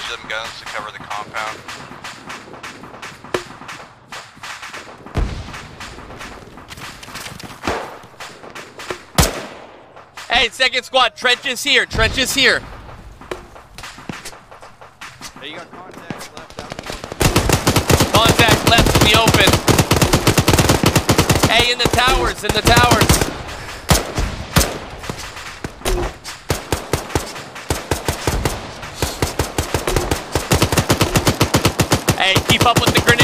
them guns to cover the compound. Hey, second squad, trenches here, trenches here. Hey, you got contacts left out in the open. Contact left in the open. Hey, in the towers, in the towers. Hey, keep up with the grenade.